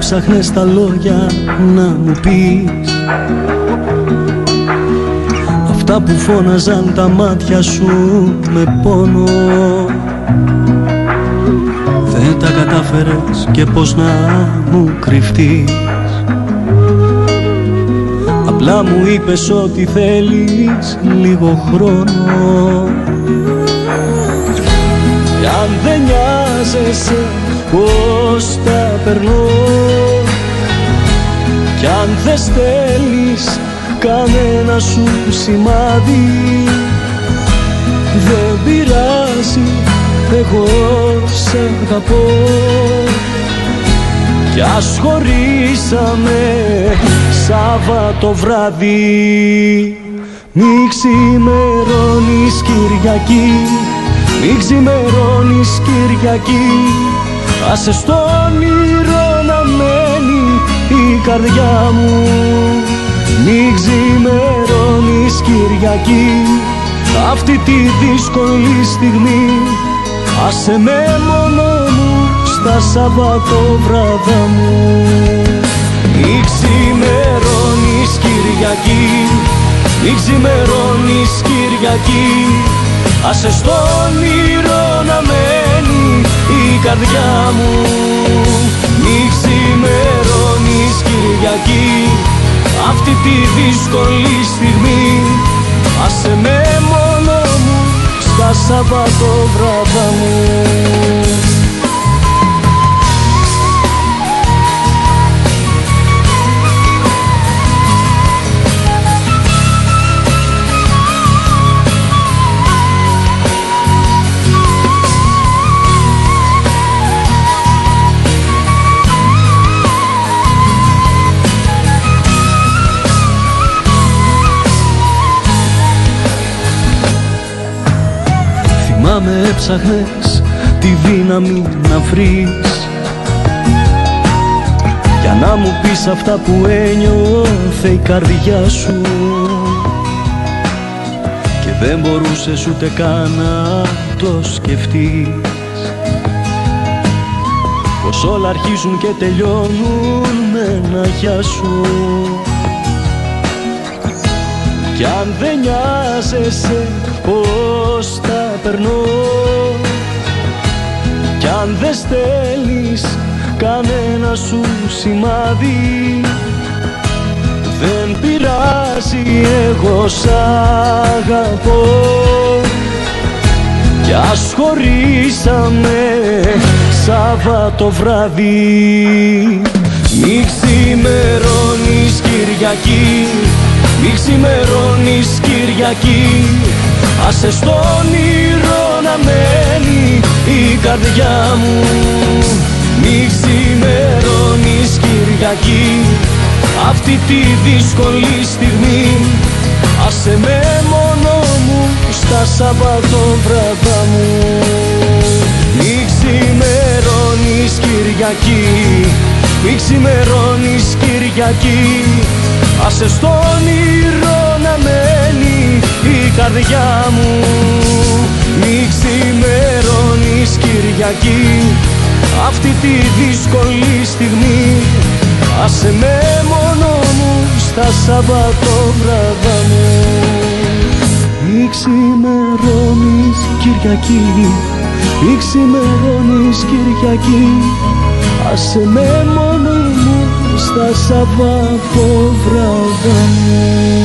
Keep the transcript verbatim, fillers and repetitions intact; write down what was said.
ψάχνες τα λόγια να μου πεις αυτά που φώναζαν τα μάτια σου με πόνο. Δεν τα κατάφερες και πως να μου κρυφτείς. Απλά μου είπες ότι θέλεις λίγο χρόνο. Κι αν δεν νοιάζεσαι πως τα περνώ, κι αν δεν στέλνεις κανένα σου σημάδι, δεν πειράζει, εγώ σ' αγαπώ. Κι ας χωρίσαμε Σάββατο βράδυ, μη ξημερώνεις Κυριακή, μη ξημερώνεις Κυριακή. Άσε στο όνειρο να μένει η καρδιά μου. Μη ξημερώνεις Κυριακή, αυτή τη δύσκολη στιγμή. Άσε με μόνο μου στα Σαββατοβράδα μου. Μη ξημερώνεις Κυριακή, μη ξημερώνεις Κυριακή. Άσε στο όνειρο να μένει η καρδιά μου. Μη ξημερώνεις Κυριακή, αυτή τη δύσκολη στιγμή. Άσε με μόνο μου στα Σαββατοβράδα μου. Με έψαχνες τη δύναμη να βρεις για να μου πεις αυτά που ένιωθε η καρδιά σου, και δεν μπορούσες ούτε καν να το σκεφτείς πως όλα αρχίζουν και τελειώνουν με ένα γεια σου. Κι αν δεν νοιάζεσαι πως τα περνώ, κι αν δεν στέλνεις κανένα σου σημάδι, δεν πειράζει, εγώ σ' αγαπώ. Κι ας χωρίσαμε Σάββατο βράδυ, μη ξημερώνεις Κυριακή, μη ξημερώνεις Κυριακή. Άσε στο όνειρο να μένει η καρδιά μου. Μη ξημερώνεις Κυριακή, αυτή τη δύσκολη στιγμή. Άσε με μόνο μου στα Σαββατοβράδα μου. Μη ξημερώνεις Κυριακή, μη ξημερώνεις Κυριακή. Άσε στο όνειρο να μένει η καρδιά μου. Μη ξημερώνεις Κυριακή, αυτή τη δύσκολη στιγμή. Άσε με μόνο μου στα Σαββατοβράδα μου. Μη ξημερώνεις Κυριακή, μη ξημερώνεις Κυριακή. Άσε με μόνο μου στα Σαββατοβράδα μου.